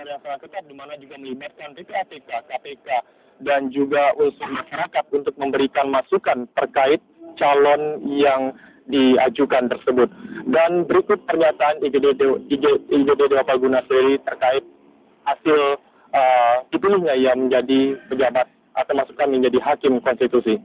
pengawasan yang sangat ketat, di mana juga melibatkan PPATK, KPK, dan juga unsur masyarakat untuk memberikan masukan terkait calon yang diajukan tersebut. Dan berikut pernyataan IGD Dewa Paguna sendiri terkait hasil dipilihnya yang menjadi pejabat atau masukan menjadi hakim konstitusi.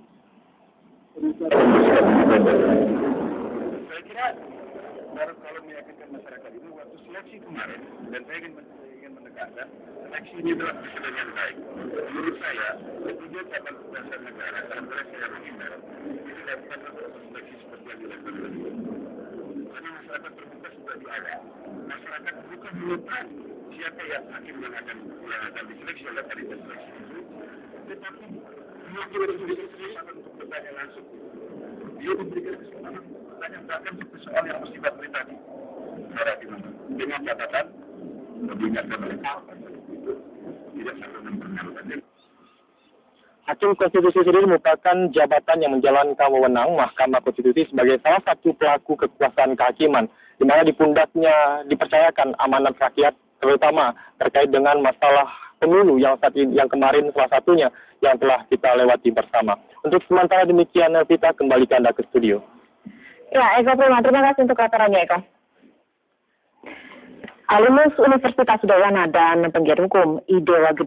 Saya kira baru kalau meyakinkan masyarakat ini waktu seleksi kemarin, dan saya ingin menekankan seleksi ini adalah presiden yang baik. Menurut saya, kemudian dapat dasar negara dalam seleksi yang menghindar itu dilakukan proses seleksi seperti yang dilakukan oleh karena masyarakat terbuka sudah di awal. Masyarakat bukan mengetahui siapa yang hakim yang akan diseleksi oleh panitia seleksi itu, tetapi dia juga diberikan kesempatan untuk bertanya langsung. Dia diberikan kesempatan untuk bertanya bahkan soal yang bersifat pribadi. Dengan catatan mengingatkan mereka itu tidak sampai mempermalukan. Hakim Konstitusi sendiri merupakan jabatan yang menjalankan wewenang Mahkamah Konstitusi sebagai salah satu pelaku kekuasaan kehakiman, di mana di pundaknya dipercayakan amanat rakyat, terutama terkait dengan masalah pemilu yang kemarin salah satunya yang telah kita lewati bersama. Untuk sementara demikian, kita kembalikan Anda ke studio. Ya, Eko Prima, terima kasih untuk laporannya, Eko. Alumnus Universitas Udayana dan penggiat hukum IDEWA